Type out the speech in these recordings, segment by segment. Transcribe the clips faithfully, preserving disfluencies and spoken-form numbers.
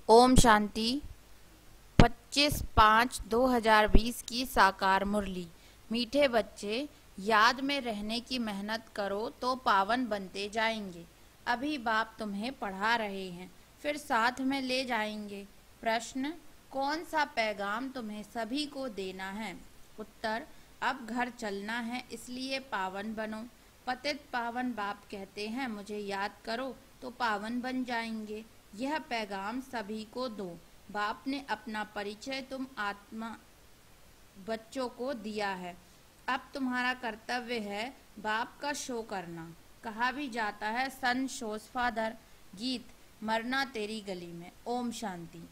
ओम शांति। पच्चीस पाँच दो हजार बीस की साकार मुरली। मीठे बच्चे, याद में रहने की मेहनत करो तो पावन बनते जाएंगे। अभी बाप तुम्हें पढ़ा रहे हैं, फिर साथ में ले जाएंगे। प्रश्न, कौन सा पैगाम तुम्हें सभी को देना है? उत्तर, अब घर चलना है इसलिए पावन बनो। पतित पावन बाप कहते हैं मुझे याद करो तो पावन बन जाएंगे। यह पैगाम सभी को दो। बाप ने अपना परिचय तुम आत्मा बच्चों को दिया है। अब तुम्हारा कर्तव्य है बाप का शो करना। कहा भी जाता है सन शोज फादर, गीत मरना तेरी गली में। ओम शांति।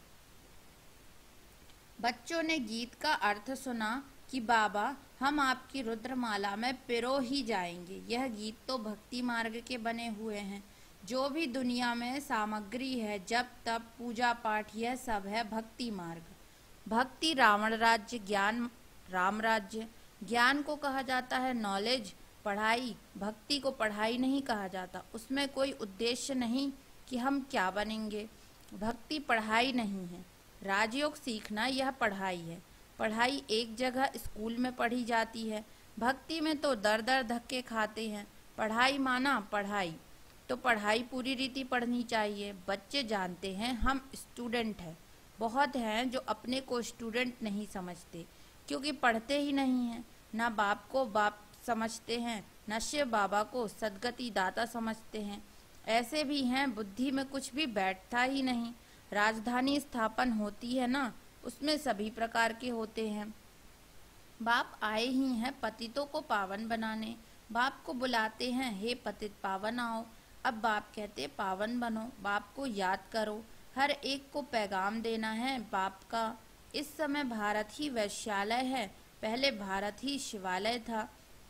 बच्चों ने गीत का अर्थ सुना कि बाबा हम आपकी रुद्रमाला में पिरो ही जाएंगे। यह गीत तो भक्ति मार्ग के बने हुए हैं। जो भी दुनिया में सामग्री है, जब तब पूजा पाठ, यह सब है भक्ति मार्ग। भक्ति रावण राज्य, ज्ञान राम राज्य। ज्ञान को कहा जाता है नॉलेज, पढ़ाई। भक्ति को पढ़ाई नहीं कहा जाता। उसमें कोई उद्देश्य नहीं कि हम क्या बनेंगे। भक्ति पढ़ाई नहीं है। राजयोग सीखना यह पढ़ाई है। पढ़ाई एक जगह स्कूल में पढ़ी जाती है। भक्ति में तो दर दर धक्के खाते हैं। पढ़ाई माना पढ़ाई, तो पढ़ाई पूरी रीति पढ़नी चाहिए। बच्चे जानते हैं हम स्टूडेंट हैं। बहुत हैं जो अपने को स्टूडेंट नहीं समझते, क्योंकि पढ़ते ही नहीं हैं। ना बाप को बाप समझते हैं, न शिव बाबा को सदगति दाता समझते हैं। ऐसे भी हैं बुद्धि में कुछ भी बैठता ही नहीं। राजधानी स्थापन होती है ना, उसमें सभी प्रकार के होते हैं। बाप आए ही हैं पतितों को पावन बनाने। बाप को बुलाते हैं, हे पतित पावन आओ। अब बाप कहते पावन बनो, बाप को याद करो। हर एक को पैगाम देना है बाप का। इस समय भारत ही वैश्यालय है, पहले भारत ही शिवालय था।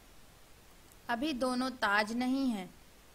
अभी दोनों ताज नहीं है,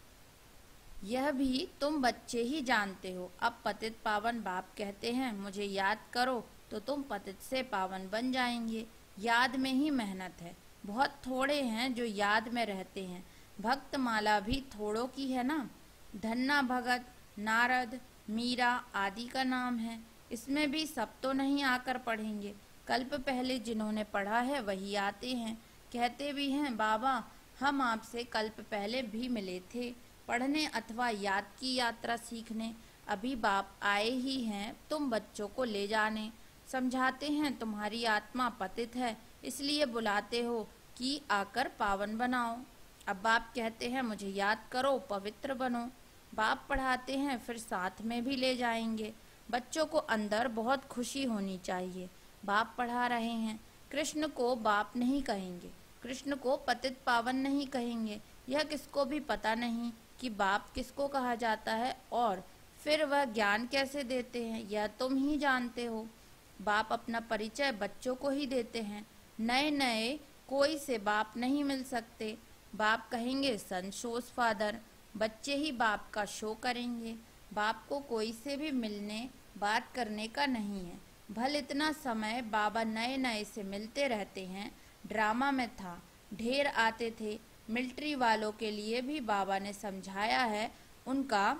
यह भी तुम बच्चे ही जानते हो। अब पतित पावन बाप कहते हैं मुझे याद करो तो तुम पतित से पावन बन जाएंगे। याद में ही मेहनत है। बहुत थोड़े हैं जो याद में रहते हैं। भक्त माला भी थोड़ों की है ना। धन्ना भगत, नारद, मीरा आदि का नाम है। इसमें भी सब तो नहीं आकर पढ़ेंगे। कल्प पहले जिन्होंने पढ़ा है वही आते हैं। कहते भी हैं बाबा हम आपसे कल्प पहले भी मिले थे, पढ़ने अथवा याद की यात्रा सीखने। अभी बाप आए ही हैं तुम बच्चों को ले जाने। समझाते हैं तुम्हारी आत्मा पतित है, इसलिए बुलाते हो कि आकर पावन बनाओ। अब बाप कहते हैं मुझे याद करो, पवित्र बनो। बाप पढ़ाते हैं, फिर साथ में भी ले जाएंगे। बच्चों को अंदर बहुत खुशी होनी चाहिए। बाप पढ़ा रहे हैं। कृष्ण को बाप नहीं कहेंगे, कृष्ण को पतित पावन नहीं कहेंगे। यह किसको भी पता नहीं कि बाप किसको कहा जाता है, और फिर वह ज्ञान कैसे देते हैं यह तुम ही जानते हो। बाप अपना परिचय बच्चों को ही देते हैं। नए नए कोई से बाप नहीं मिल सकते। बाप कहेंगे सन शोज फादर, बच्चे ही बाप का शो करेंगे। बाप को कोई से भी मिलने बात करने का नहीं है। भल इतना समय बाबा नए नए से मिलते रहते हैं। ड्रामा में था, ढेर आते थे। मिलिट्री वालों के लिए भी बाबा ने समझाया है, उनका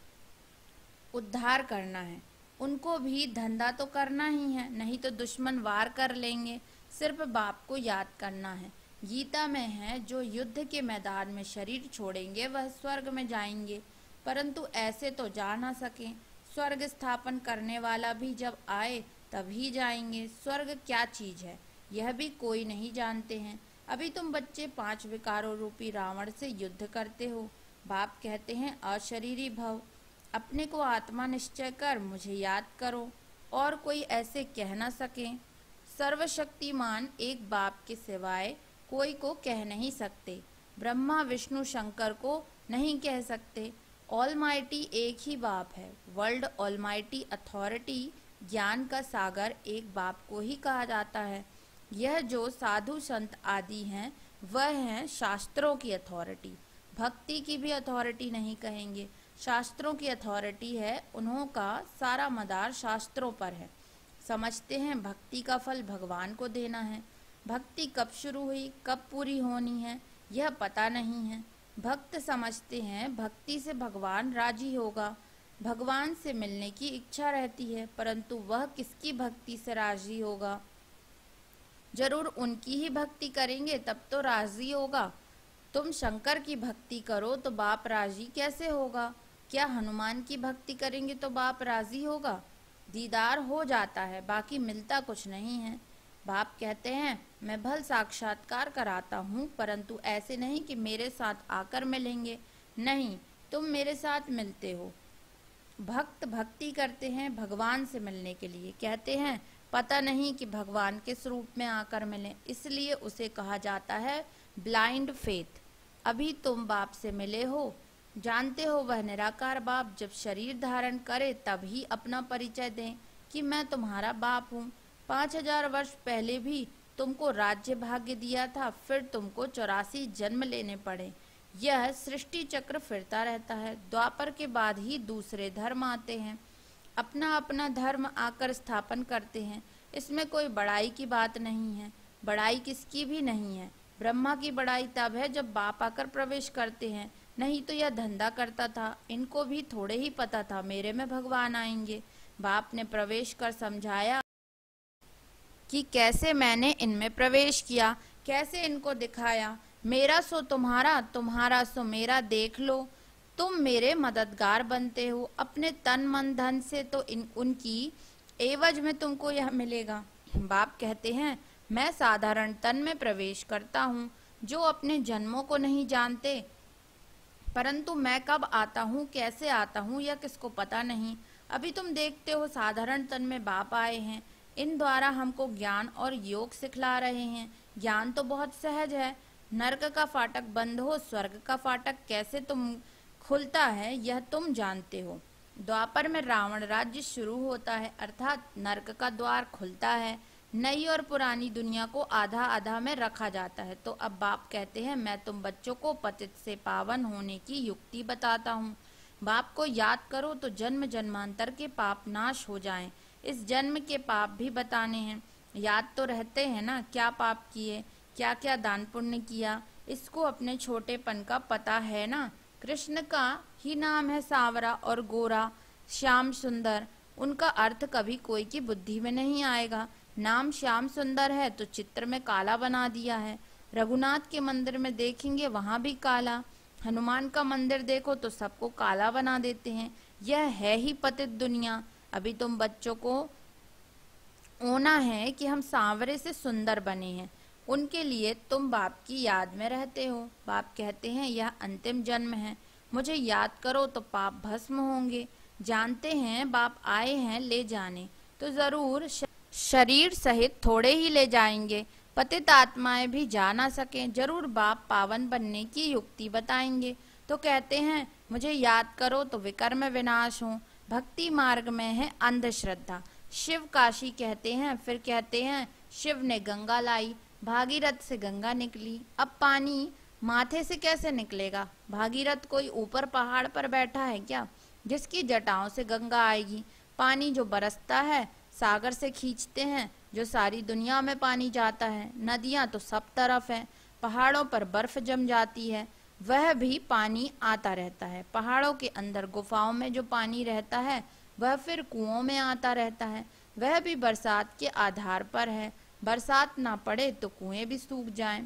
उद्धार करना है। उनको भी धंधा तो करना ही है, नहीं तो दुश्मन वार कर लेंगे। सिर्फ बाप को याद करना है। गीता में है जो युद्ध के मैदान में शरीर छोड़ेंगे वह स्वर्ग में जाएंगे, परंतु ऐसे तो जा ना सके। स्वर्ग स्थापन करने वाला भी जब आए तभी जाएंगे। स्वर्ग क्या चीज है यह भी कोई नहीं जानते हैं। अभी तुम बच्चे पांच विकारों रूपी रावण से युद्ध करते हो। बाप कहते हैं अशरीरी भव, अपने को आत्मा निश्चय कर मुझे याद करो, और कोई ऐसे कह न सके। सर्वशक्तिमान एक बाप के सिवाय कोई को कह नहीं सकते। ब्रह्मा विष्णु शंकर को नहीं कह सकते। ऑलमाइटी एक ही बाप है। वर्ल्ड ऑलमाइटी अथॉरिटी, ज्ञान का सागर एक बाप को ही कहा जाता है। यह जो साधु संत आदि हैं वह हैं शास्त्रों की अथॉरिटी। भक्ति की भी अथॉरिटी नहीं कहेंगे, शास्त्रों की अथॉरिटी है। उन्हों का सारा मदार शास्त्रों पर है। समझते हैं भक्ति का फल भगवान को देना है। भक्ति कब शुरू हुई, कब पूरी होनी है, यह पता नहीं है। भक्त समझते हैं भक्ति से भगवान राजी होगा। भगवान से मिलने की इच्छा रहती है, परंतु वह किसकी भक्ति से राजी होगा? जरूर उनकी ही भक्ति करेंगे तब तो राजी होगा। तुम शंकर की भक्ति करो तो बाप राजी कैसे होगा? क्या हनुमान की भक्ति करेंगे तो बाप राजी होगा? दीदार हो जाता है, बाकी मिलता कुछ नहीं है। बाप कहते हैं, मैं भल साक्षात्कार कराता हूँ, परंतु ऐसे नहीं कि मेरे साथ आकर मिलेंगे। नहीं, तुम मेरे साथ मिलते हो। भक्त भक्ति करते हैं भगवान से मिलने के लिए। कहते हैं पता नहीं कि भगवान किस रूप में आकर मिले, इसलिए उसे कहा जाता है ब्लाइंड फेथ। अभी तुम बाप से मिले हो, जानते हो वह निराकार बाप जब शरीर धारण करे तब ही अपना परिचय दें कि मैं तुम्हारा बाप हूँ। पाँच हजार वर्ष पहले भी तुमको राज्य भाग्य दिया था, फिर तुमको चौरासी जन्म लेने पड़े। यह सृष्टि चक्र फिरता रहता है। द्वापर के बाद ही दूसरे धर्म आते हैं, अपना अपना धर्म आकर स्थापन करते हैं। इसमें कोई बड़ाई की बात नहीं है, बड़ाई किसकी भी नहीं है। ब्रह्मा की बड़ाई तब है जब बाप आकर प्रवेश करते हैं, नहीं तो यह धंधा करता था। इनको भी थोड़े ही पता था मेरे में भगवान आएंगे। बाप ने प्रवेश कर समझाया कि कैसे मैंने इनमें प्रवेश किया, कैसे इनको दिखाया। मेरा सो तुम्हारा, तुम्हारा सो मेरा, देख लो। तुम मेरे मददगार बनते हो अपने तन मन धन से, तो इन उनकी एवज में तुमको यह मिलेगा। बाप कहते हैं मैं साधारण तन में प्रवेश करता हूँ, जो अपने जन्मों को नहीं जानते, परंतु मैं कब आता हूँ, कैसे आता हूँ, यह किसको पता नहीं। अभी तुम देखते हो साधारण तन में बाप आए हैं, इन द्वारा हमको ज्ञान और योग सिखला रहे हैं। ज्ञान तो बहुत सहज है, नरक का फाटक बंद हो, स्वर्ग का फाटक कैसे तुम खुलता है यह तुम जानते हो। द्वापर में रावण राज्य शुरू होता है, अर्थात नरक का द्वार खुलता है। नई और पुरानी दुनिया को आधा आधा में रखा जाता है। तो अब बाप कहते हैं मैं तुम बच्चों को पतित से पावन होने की युक्ति बताता हूँ। बाप को याद करो तो जन्म जन्मांतर के पाप नाश हो जाएं। इस जन्म के पाप भी बताने हैं। याद तो रहते हैं ना, क्या पाप किए, क्या क्या दान पुण्य किया, इसको अपने छोटेपन का पता है ना। कृष्ण का ही नाम है सांवरा और गोरा, श्याम सुंदर। उनका अर्थ कभी कोई की बुद्धि में नहीं आएगा। नाम श्याम सुंदर है तो चित्र में काला बना दिया है। रघुनाथ के मंदिर में देखेंगे वहां भी काला, हनुमान का मंदिर देखो तो सबको काला बना देते हैं। यह है ही पतित दुनिया। अभी तुम बच्चों को ओना है कि हम सांवरे से सुंदर बने हैं, उनके लिए तुम बाप की याद में रहते हो। बाप कहते हैं यह अंतिम जन्म है, मुझे याद करो तो पाप भस्म होंगे। जानते हैं बाप आए हैं ले जाने, तो जरूर शरीर सहित थोड़े ही ले जाएंगे। पतित आत्माएं भी जा ना सके, जरूर बाप पावन बनने की युक्ति बताएंगे। तो कहते हैं मुझे याद करो तो विकर्म विनाश हो। भक्ति मार्ग में है अंधश्रद्धा। शिव काशी कहते हैं, फिर कहते हैं शिव ने गंगा लाई, भागीरथ से गंगा निकली। अब पानी माथे से कैसे निकलेगा? भागीरथ कोई ऊपर पहाड़ पर बैठा है क्या, जिसकी जटाओं से गंगा आएगी? पानी जो बरसता है सागर से खींचते हैं, जो सारी दुनिया में पानी जाता है। नदियां तो सब तरफ है, पहाड़ों पर बर्फ जम जाती है, वह भी पानी आता रहता है। पहाड़ों के अंदर गुफाओं में जो पानी रहता है वह फिर कुओं में आता रहता है, वह भी बरसात के आधार पर है। बरसात ना पड़े तो कुएं भी सूख जाएं।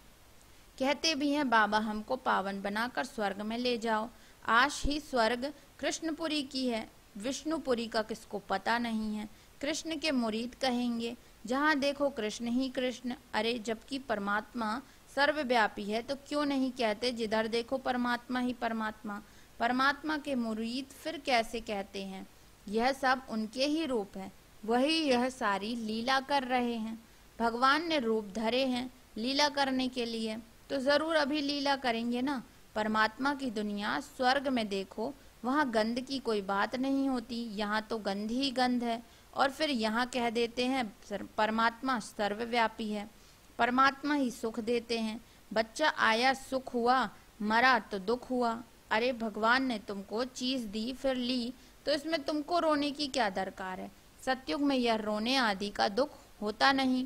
कहते भी हैं बाबा हमको पावन बनाकर स्वर्ग में ले जाओ। आश ही स्वर्ग कृष्णपुरी की है, विष्णुपुरी का किसको पता नहीं है। कृष्ण के मुरीद कहेंगे जहाँ देखो कृष्ण ही कृष्ण। अरे जबकि परमात्मा सर्वव्यापी है तो क्यों नहीं कहते जिधर देखो परमात्मा ही परमात्मा। परमात्मा के मुरीद फिर कैसे कहते हैं? यह सब उनके ही रूप है, वही यह सारी लीला कर रहे हैं। भगवान ने रूप धरे हैं लीला करने के लिए, तो जरूर अभी लीला करेंगे ना। परमात्मा की दुनिया स्वर्ग में देखो, वहाँ गंध की कोई बात नहीं होती, यहाँ तो गंध ही गंध है। और फिर यहाँ कह देते हैं परमात्मा सर्वव्यापी है, परमात्मा ही सुख देते हैं। बच्चा आया सुख हुआ, मरा तो दुख हुआ। अरे भगवान ने तुमको चीज दी फिर ली, तो इसमें तुमको रोने की क्या दरकार है? सतयुग में यह रोने आदि का दुख होता नहीं।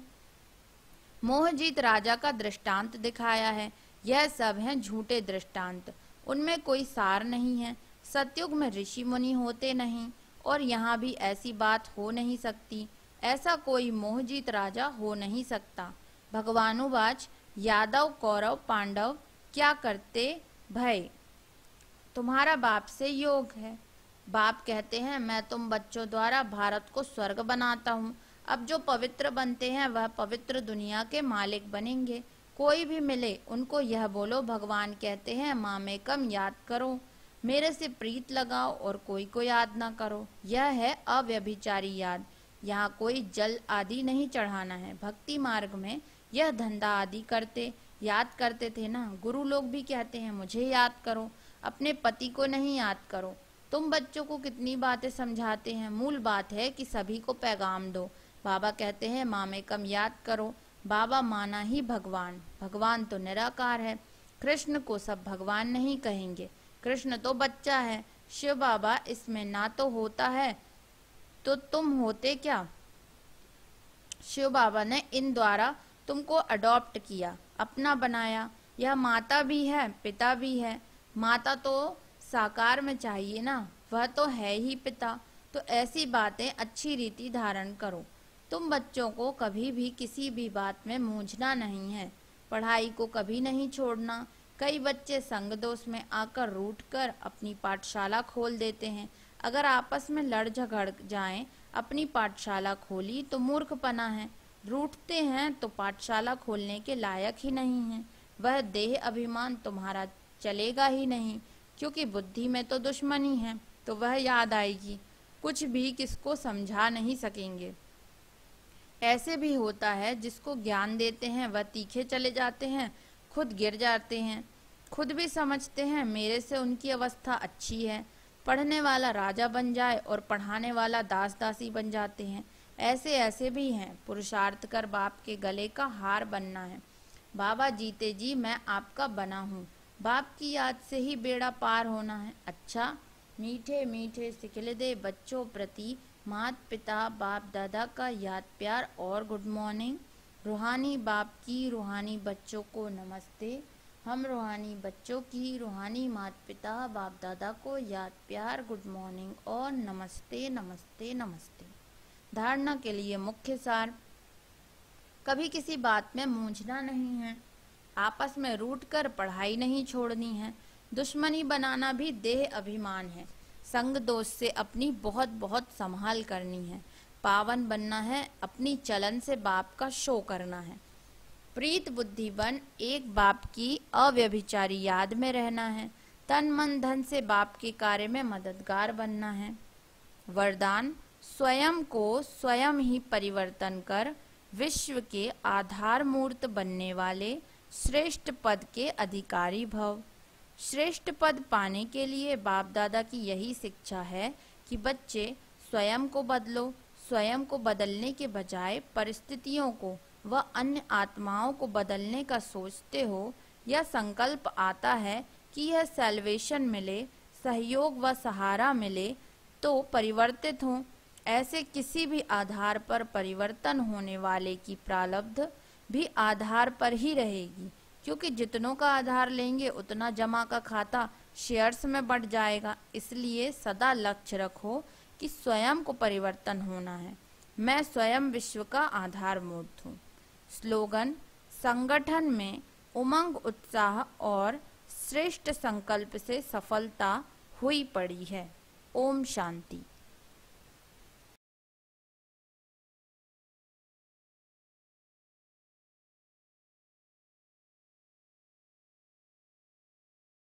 मोहजीत राजा का दृष्टांत दिखाया है, यह सब हैं झूठे दृष्टांत, उनमें कोई सार नहीं है। सतयुग में ऋषि मुनि होते नहीं और यहाँ भी ऐसी बात हो नहीं सकती। ऐसा कोई मोहजीत राजा हो नहीं सकता। भगवानुवाच यादव कौरव पांडव क्या करते भय, तुम्हारा बाप से योग है। बाप कहते हैं मैं तुम बच्चों द्वारा भारत को स्वर्ग बनाता हूँ। अब जो पवित्र बनते हैं वह पवित्र दुनिया के मालिक बनेंगे। कोई भी मिले उनको यह बोलो भगवान कहते हैं मामेकम याद करो, मेरे से प्रीत लगाओ और कोई को याद ना करो। यह है अव्यभिचारी याद। यहाँ कोई जल आदि नहीं चढ़ाना है। भक्ति मार्ग में यह धंधा आदि करते याद करते थे ना। गुरु लोग भी कहते हैं मुझे याद करो, अपने पति को नहीं याद करो। तुम बच्चों को कितनी बातें समझाते हैं, मूल बात है कि सभी को पैगाम दो। बाबा कहते हैं मामेकम याद करो। बाबा माना ही भगवान, भगवान तो निराकार है। कृष्ण को सब भगवान नहीं कहेंगे, कृष्ण तो बच्चा है। शिव बाबा इसमें ना तो होता है तो तुम होते क्या। शिव बाबा ने इन द्वारा तुमको अडॉप्ट किया, अपना बनाया। यह माता भी है पिता भी है। माता तो साकार में चाहिए ना, वह तो है ही पिता। तो ऐसी बातें अच्छी रीति धारण करो। तुम बच्चों को कभी भी किसी भी बात में मूंझना नहीं है। पढ़ाई को कभी नहीं छोड़ना। कई बच्चे संग दोष में आकर रूठ कर अपनी पाठशाला खोल देते हैं। अगर आपस में लड़ झगड़ जाएं, अपनी पाठशाला खोली तो मूर्खपना है। रूठते हैं तो पाठशाला खोलने के लायक ही नहीं है। वह देह अभिमान तुम्हारा चलेगा ही नहीं, क्योंकि बुद्धि में तो दुश्मनी है। तो वह याद आएगी, कुछ भी किसको समझा नहीं सकेंगे। ऐसे भी होता है जिसको ज्ञान देते हैं वह तीखे चले जाते हैं, खुद गिर जाते हैं। खुद भी समझते हैं मेरे से उनकी अवस्था अच्छी है। पढ़ने वाला राजा बन जाए और पढ़ाने वाला दास दासी बन जाते हैं। ऐसे ऐसे भी हैं। पुरुषार्थ कर बाप के गले का हार बनना है। बाबा जीते जी मैं आपका बना हूँ। बाप की याद से ही बेड़ा पार होना है। अच्छा मीठे मीठे सिखले दे बच्चों प्रति मात पिता बाप दादा का याद प्यार और गुड मॉर्निंग। रूहानी बाप की रूहानी बच्चों को नमस्ते। हम रूहानी बच्चों की रूहानी मात पिता बाप दादा को याद प्यार गुड मॉर्निंग और नमस्ते नमस्ते नमस्ते। धारणा के लिए मुख्य सार, कभी किसी बात में मूंझना नहीं है। आपस में रूठ कर पढ़ाई नहीं छोड़नी है। दुश्मनी बनाना भी देह अभिमान है। संग दोष से अपनी बहुत बहुत संभाल करनी है। पावन बनना है, अपनी चलन से बाप का शो करना है। प्रीत बुद्धि बन एक बाप की अव्यभिचारी याद में रहना है। तन मन धन से बाप के कार्य में मददगार बनना है। वरदान, स्वयं को स्वयं ही परिवर्तन कर विश्व के आधार मूर्त बनने वाले श्रेष्ठ पद के अधिकारी भव। श्रेष्ठ पद पाने के लिए बाप दादा की यही शिक्षा है कि बच्चे स्वयं को बदलो। स्वयं को बदलने के बजाय परिस्थितियों को व अन्य आत्माओं को बदलने का सोचते हो। यह संकल्प आता है कि यह सैल्वेशन मिले, सहयोग व सहारा मिले तो परिवर्तित हो। ऐसे किसी भी आधार पर परिवर्तन होने वाले की प्रारब्ध भी आधार पर ही रहेगी, क्योंकि जितनों का आधार लेंगे उतना जमा का खाता शेयर्स में बढ़ जाएगा। इसलिए सदा लक्ष्य रखो कि स्वयं को परिवर्तन होना है। मैं स्वयं विश्व का आधार मूर्त हूँ। स्लोगन, संगठन में उमंग उत्साह और श्रेष्ठ संकल्प से सफलता हुई पड़ी है। ओम शांति।